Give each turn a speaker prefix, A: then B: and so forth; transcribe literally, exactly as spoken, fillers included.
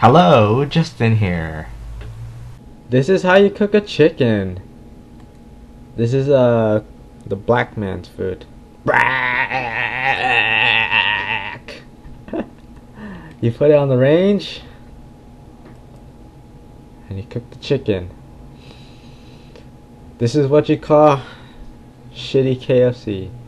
A: Hello, Justin here.
B: This is how you cook a chicken. This is uh the black man's food. You put it on the range and you cook the chicken. This is what you call shitty K F C.